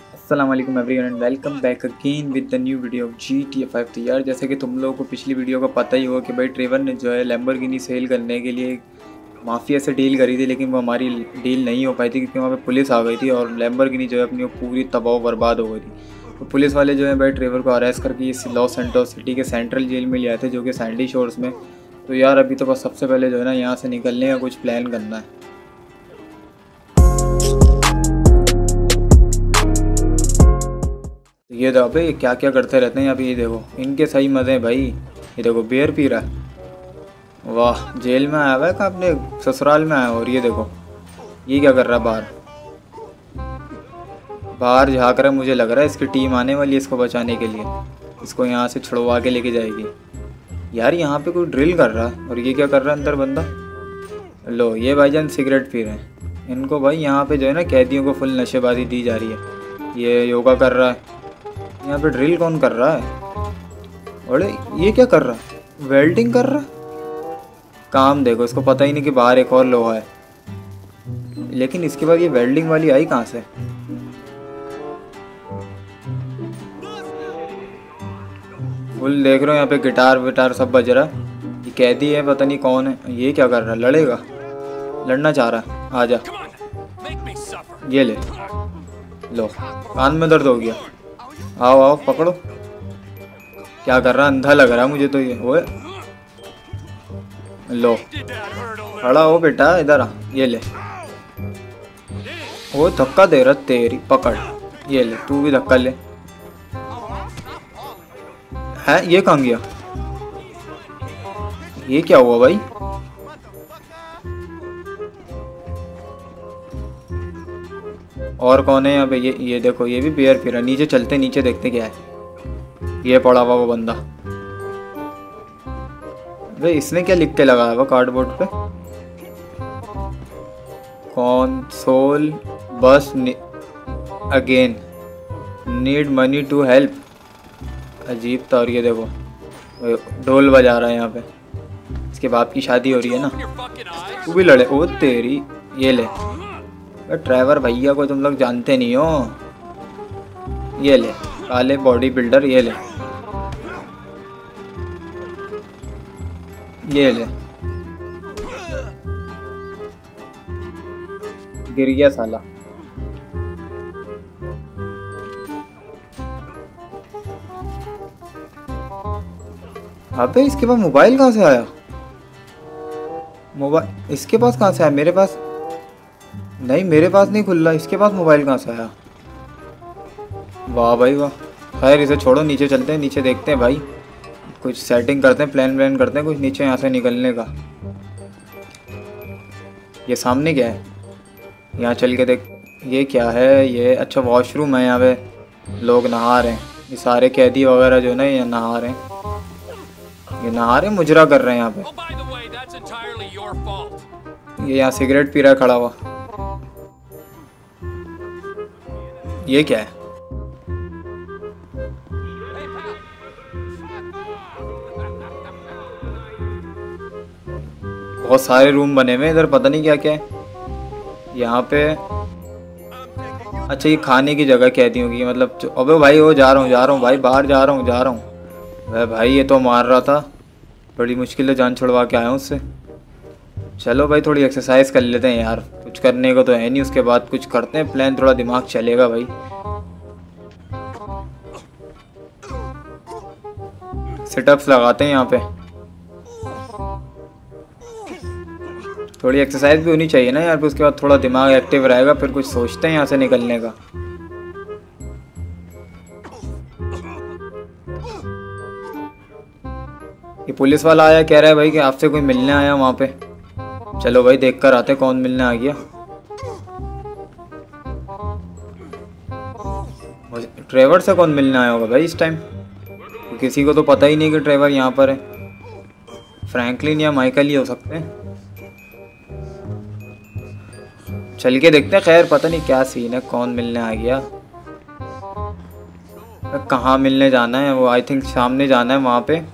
अस्सलाम वालेकुम everyone and welcome back again with the new video of GTA 5। तो यार जैसे कि तुम लोगों को पिछली वीडियो का पता ही होगा कि भाई ट्रेवर ने जो है लैम्बोर्गिनी सेल करने के लिए माफिया से डील करी थी, लेकिन वो हमारी डील नहीं हो पाई थी क्योंकि वहाँ पे पुलिस आ गई थी और लैम्बोर्गिनी जो है अपनी वो पूरी तबाह बर्बाद हो गई थी। तो पुलिस वाले जो है भाई ट्रेवर को अरेस्ट करके इस लॉस सेंटोस सिटी के सेंट्रल जेल में ले आए थे, जो कि सैंडी शोर्स में। तो यार अभी तो बस सबसे पहले जो है ना यहाँ से निकलने का कुछ प्लान करना है। तो ये देखो भाई क्या क्या करते रहते हैं यहाँ पे, ये देखो इनके सही मज़े हैं भाई। ये देखो बियर पी रहा है, वाह जेल में आया हुआ है, कहाँ अपने ससुराल में आया है। और ये देखो ये क्या कर रहा है, बाहर बाहर झाँक रहा है। मुझे लग रहा है इसकी टीम आने वाली है इसको बचाने के लिए, इसको यहाँ से छुड़वा के लेके जाएगी। यार यहाँ पे कोई ड्रिल कर रहा है और ये क्या कर रहा है अंदर बंदा। लो ये भाईजान सिगरेट पी रहे हैं। इनको भाई यहाँ पे जो है ना कैदियों को फुल नशेबाजी दी जा रही है। ये योगा कर रहा है, यहाँ पे ड्रिल कौन कर रहा है। अरे ये क्या कर रहा है, वेल्डिंग कर रहा है। काम देखो, इसको पता ही नहीं कि बाहर एक और लोहा है। लेकिन इसके बाद ये वेल्डिंग वाली आई कहाँ से। फुल देख रहे हो यहाँ पे गिटार विटार सब बज रहा है। ये कैदी है, पता नहीं कौन है। ये क्या कर रहा है, लड़ेगा, लड़ना चाह रहा है। आजा ये ले लो, कान में दर्द हो गया। आओ आओ पकड़ो। क्या कर रहा है, अंधा लग रहा है मुझे तो ये। ओए लो खड़ा हो बेटा, इधर आ, ये ले। वो धक्का दे रहा तेरी, पकड़ ये ले, तू भी धक्का ले। है ये कहाँ गया, ये क्या हुआ भाई। और कौन है यहाँ पे, ये देखो ये भी बियर पी रहा है। नीचे चलते, नीचे देखते क्या है। ये पड़ा हुआ वो बंदा, वे इसने क्या लिख के लगाया हुआ कार्डबोर्ड पे। कंसोल बस again, need money to help. अजीब था। और ये देखो ढोल बजा रहा है यहाँ पे, इसके बाप की शादी हो रही है ना। तू भी लड़े, ओ तेरी, ये ले। ड्राइवर भैया को तुम लोग जानते नहीं हो। ये ले काले बॉडी बिल्डर, ये ले, ये ले। गिर गया साला। अबे इसके पास मोबाइल कहाँ से आया, मोबाइल इसके पास कहाँ से आया। मेरे पास नहीं, मेरे पास नहीं खुल रहा, इसके पास मोबाइल कहाँ से आया। वाह भाई वाह। खैर इसे छोड़ो, नीचे चलते हैं, नीचे देखते हैं भाई, कुछ सेटिंग करते हैं, प्लान करते हैं कुछ नीचे यहाँ से निकलने का। ये सामने क्या है, यहाँ चल के देख। ये क्या है, ये अच्छा वॉशरूम है, यहाँ पे लोग नहा रहे हैं। ये सारे कैदी वगैरह जो है ना ये नहा रहे हैं, ये नहा रहे मुजरा कर रहे हैं यहाँ पे। ये यहाँ सिगरेट पी रहा है खड़ा हुआ। ये क्या है, बहुत सारे रूम बने हुए इधर, पता नहीं क्या क्या है यहाँ पे। अच्छा ये खाने की जगह कैदियों की, मतलब अबे भाई वो जा रहा हूँ भाई, बाहर जा रहा हूँ। वह भाई ये तो मार रहा था, बड़ी मुश्किल से जान छुड़वा के आया हूँ उससे। चलो भाई थोड़ी एक्सरसाइज कर लेते हैं यार, कुछ करने को तो है नहीं, उसके बाद कुछ करते हैं प्लान, थोड़ा दिमाग चलेगा भाई। सिटअप्स लगाते हैं यहाँ पे, थोड़ी एक्सरसाइज भी होनी चाहिए ना यार, फिर उसके बाद थोड़ा दिमाग एक्टिव रहेगा, फिर कुछ सोचते हैं यहाँ से निकलने का। ये पुलिस वाला आया, कह रहा है भाई कि आपसे कोई मिलने आया वहाँ पे। चलो भाई देख कर आते कौन मिलने आ गया। ट्रेवर से कौन मिलने आया होगा भाई इस टाइम, किसी को तो पता ही नहीं कि ट्रेवर यहाँ पर है। फ्रैंकलिन या माइकल ही हो सकते हैं, चल के देखते हैं। खैर पता नहीं क्या सीन है, कौन मिलने आ गया, कहाँ मिलने जाना है। वो आई थिंक सामने जाना है वहाँ पे।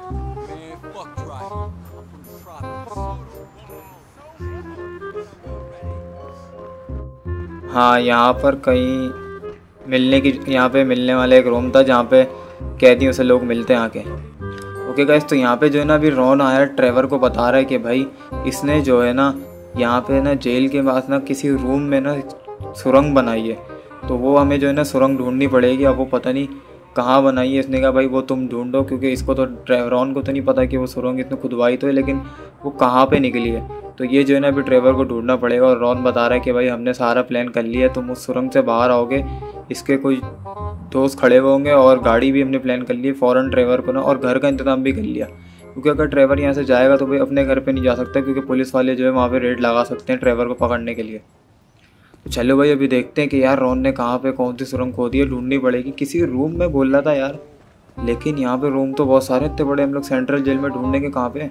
हाँ यहाँ पर कहीं मिलने की, यहाँ पे मिलने वाला एक रूम था जहाँ पे कैदियों से लोग मिलते हैं आके। ओके गाइस, तो यहाँ पे जो है ना अभी रॉन आया, ट्रेवर को बता रहा है कि भाई इसने जो है ना यहाँ पे ना जेल के पास ना किसी रूम में ना सुरंग बनाई है, तो वो हमें जो है ना सुरंग ढूंढनी पड़ेगी। अब वो पता नहीं कहाँ बनाई है। इसने कहा भाई वो तुम ढूंढो, क्योंकि इसको तो रॉन को तो नहीं पता कि वो सुरंग इसने खुदवाई तो है, लेकिन वो कहाँ पे निकली है। तो ये जो है ना अभी ट्रेवर को ढूंढना पड़ेगा। और रॉन बता रहा है कि भाई हमने सारा प्लान कर लिया है, तुम उस सुरंग से बाहर आओगे, इसके कोई दोस्त खड़े हुए होंगे और गाड़ी भी हमने प्लान कर ली है फ़ौरन ट्रेवर को ना, और घर का इंतज़ाम भी कर लिया, क्योंकि अगर ट्रेवर यहाँ से जाएगा तो भाई अपने घर पे नहीं जा सकता, क्योंकि पुलिस वाले जो है वहाँ पे रेड लगा सकते हैं ट्रेवर को पकड़ने के लिए। तो चलो भाई अभी देखते हैं कि यार रॉन ने कहाँ पे कौन सी सुरंग खोदी है, ढूंढनी पड़ेगी। किसी रूम में बोल रहा था यार, लेकिन यहाँ पे रूम तो बहुत सारे इतने बड़े, हम लोग सेंट्रल जेल में ढूंढेंगे कहाँ पे,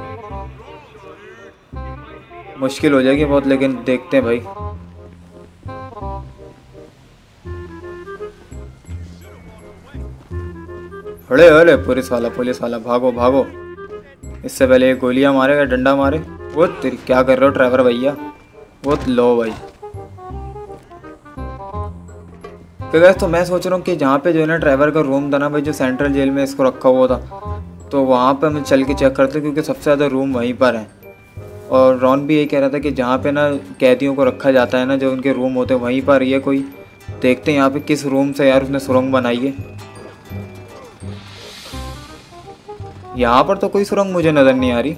मुश्किल हो जाएगी बहुत, लेकिन देखते हैं भाई। अरे अरे पुलिस वाला भागो भागो, इससे पहले गोलियां मारे या डंडा मारे। वो तेरी क्या कर रहे हो ड्राइवर भैया, वो लो भाई। तो मैं सोच रहा हूँ कि जहाँ पे जो है ना ड्राइवर का रूम था ना भाई, जो सेंट्रल जेल में इसको रखा हुआ था, तो वहाँ पे हम चल के चेक करते, क्योंकि सबसे ज़्यादा रूम वहीं पर है। और रॉन भी यही कह रहा था कि जहाँ पे ना कैदियों को रखा जाता है ना, जो उनके रूम होते हैं वहीं पर ये कोई, देखते हैं यहाँ पे किस रूम से यार उसने सुरंग बनाई है। यहाँ पर तो कोई सुरंग मुझे नज़र नहीं आ रही।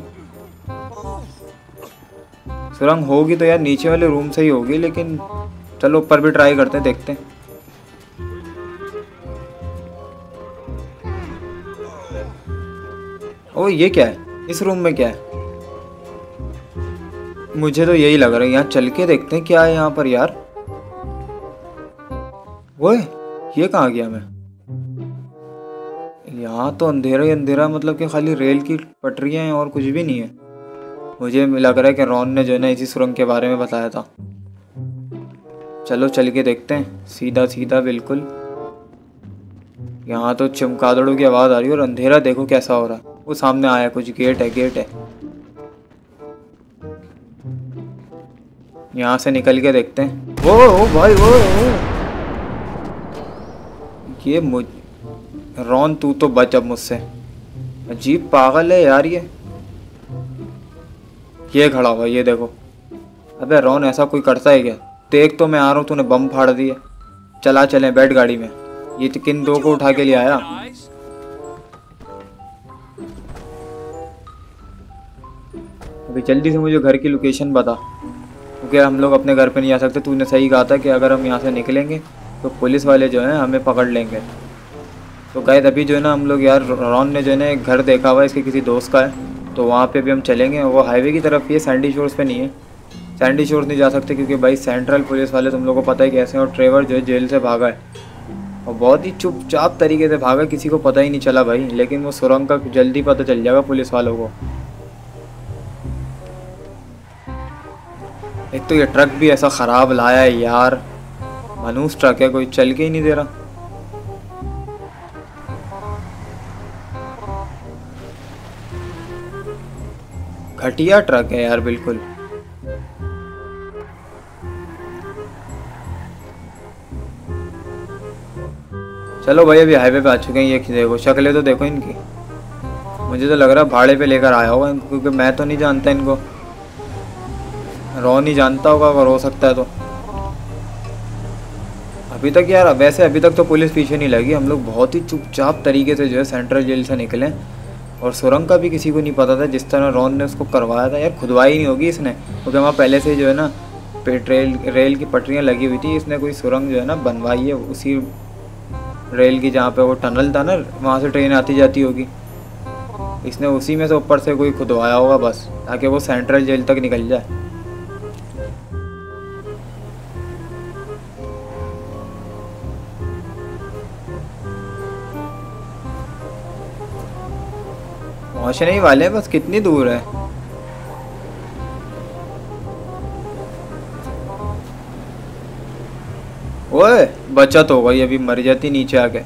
सुरंग होगी तो यार नीचे वाले रूम से ही होगी, लेकिन चलो ऊपर भी ट्राई करते हैं, देखते हैं। ओ ये क्या है, इस रूम में क्या है, मुझे तो यही लग रहा है। यहाँ चल के देखते हैं क्या है यहाँ पर यार। ओए ये कहाँ गया मैं, यहाँ तो अंधेरा ही अंधेरा, मतलब कि खाली रेल की पटरियाँ हैं और कुछ भी नहीं है। मुझे लग रहा है कि रॉन ने जो है ना इसी सुरंग के बारे में बताया था। चलो चल के देखते हैं, सीधा सीधा बिल्कुल। यहाँ तो चमगादड़ों की आवाज़ आ रही है और अंधेरा देखो कैसा हो रहा है। वो सामने आया कुछ, गेट है। यहाँ से निकल के देखते हैं। ओ भाई ओ। ये रॉन तू तो बच अब मुझसे, अजीब पागल है यार ये खड़ा हुआ, ये देखो। अबे रॉन ऐसा कोई करता है क्या, देख तो मैं आ रहा हूँ, तूने बम फाड़ दिया। चला चलें, बैठ गाड़ी में। ये तो किन दो को उठा के ले आया। अभी जल्दी से मुझे घर की लोकेशन बता, क्योंकि हम लोग अपने घर पे नहीं जा सकते। तूने सही कहा था कि अगर हम यहाँ से निकलेंगे तो पुलिस वाले जो हैं हमें पकड़ लेंगे। तो गाइस अभी जो है ना हम लोग यार, रॉन ने जो है ना एक घर देखा हुआ है इसके किसी दोस्त का है, तो वहाँ पे भी हम चलेंगे। वो हाईवे की तरफ ही है, सैंडी शोर्स पे नहीं है। सैंडी शोर्स नहीं जा सकते क्योंकि भाई सेंट्रल पुलिस वाले तुम लोगों को पता है कैसे हैं। और ट्रेवर जो है जेल से भागा है और बहुत ही चुपचाप तरीके से भागा, किसी को पता ही नहीं चला भाई। लेकिन वो सुरंग का जल्दी पता चल जाएगा पुलिस वालों को। एक तो ये ट्रक भी ऐसा ख़राब लाया है यार, मनूस ट्रक है, कोई चल के ही नहीं दे रहा। घटिया ट्रक है यार बिल्कुल। चलो भाई अभी हाईवे पे आ चुके हैं। ये देखो शक्लें तो देखो इनकी, मुझे तो लग रहा है भाड़े पे लेकर आया होगा इनको, क्योंकि मैं तो नहीं जानता इनको। रॉन ही जानता होगा अगर हो सकता है तो। अभी तक यार, वैसे अभी तक तो पुलिस पीछे नहीं लगी। हम लोग बहुत ही चुपचाप तरीके से जो है सेंट्रल जेल से निकले, और सुरंग का भी किसी को नहीं पता था। जिस तरह रॉन ने उसको करवाया था यार, खुदवाई नहीं होगी इसने, क्योंकि वहाँ पहले से जो है ना रेल की पटरियाँ लगी हुई थी। इसने कोई सुरंग जो है ना बनवाई है उसी रेल की, जहाँ पे वो टनल था ना, वहाँ से ट्रेन आती जाती होगी। इसने उसी में से ऊपर से कोई खुदवाया होगा बस, ताकि वो सेंट्रल जेल तक निकल जाए। पहुँचने ही वाले हैं, बस कितनी दूर है। ओए बचत हो गई, अभी मर जाती नीचे आके।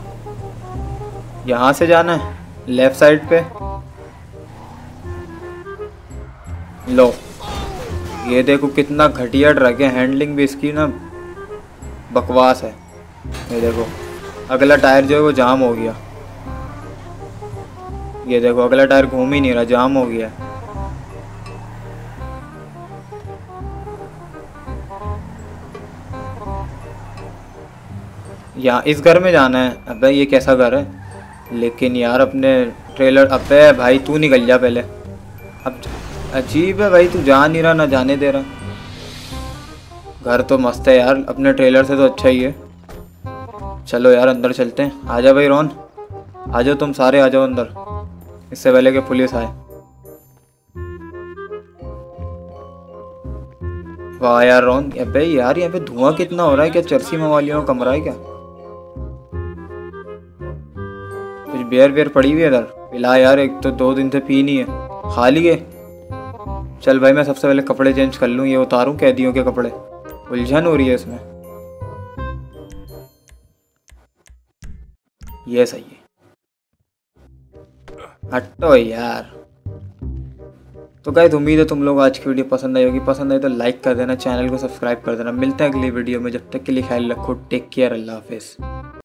यहाँ से जाना है लेफ्ट साइड पे। लो ये देखो कितना घटिया ट्रक है, हैंडलिंग भी इसकी ना बकवास है। ये देखो अगला टायर जो है वो जाम हो गया। ये देखो अगला टायर घूम ही नहीं रहा, जाम हो गया। यहाँ इस घर में जाना है। अबे ये कैसा घर है लेकिन यार, अपने ट्रेलर। अबे भाई तू निकल जा पहले। अब अजीब है भाई, तू जा नहीं रहा ना जाने दे रहा। घर तो मस्त है यार, अपने ट्रेलर से तो अच्छा ही है। चलो यार अंदर चलते हैं। आ जाओ भाई रोन, आ जाओ तुम सारे, आ जाओ अंदर इससे पहले कि पुलिस आए। वाह यार रोन। अबे यार यहाँ पे धुआं कितना हो रहा है, क्या चरसी मवालियों का कमरा है क्या? कुछ बियर बियर पड़ी हुई है इधर, पिला यार। एक तो 2 दिन से पी नहीं है, खाली है। चल भाई मैं सबसे पहले कपड़े चेंज कर लूँ, ये उतारूँ कैदियों के कपड़े, उलझन हो रही है इसमें। ये सही है, हटो यार। तो गाइस उम्मीद है तुम लोग आज की वीडियो पसंद आई होगी। पसंद आई तो लाइक कर देना, चैनल को सब्सक्राइब कर देना। मिलते हैं अगली वीडियो में, जब तक के लिए ख्याल रखो। टेक केयर, अल्लाह हाफिज़।